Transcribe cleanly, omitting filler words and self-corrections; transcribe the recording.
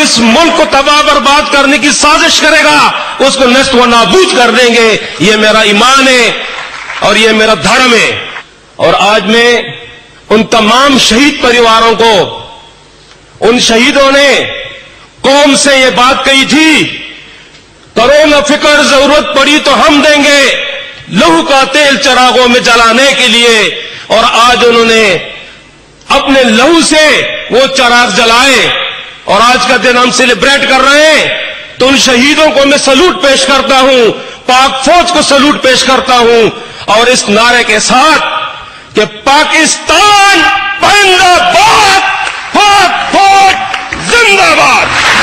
इस मुल्क को तबाह बर्बाद करने की साजिश करेगा उसको नष्ट व नाबूद कर देंगे। ये मेरा ईमान है और ये मेरा धर्म है। और आज मैं उन तमाम शहीद परिवारों को, उन शहीदों ने कौम से ये बात कही थी, करो न फिक्र, जरूरत पड़ी तो हम देंगे लहू का तेल चिरागों में जलाने के लिए। और आज उन्होंने अपने लहू से वो चिराग जलाए और आज का दिन हम सेलिब्रेट कर रहे हैं। तो उन शहीदों को मैं सलूट पेश करता हूं, पाक फौज को सलूट पेश करता हूं और इस नारे के साथ कि पाकिस्तान जिंदाबाद, पाक फौज जिंदाबाद।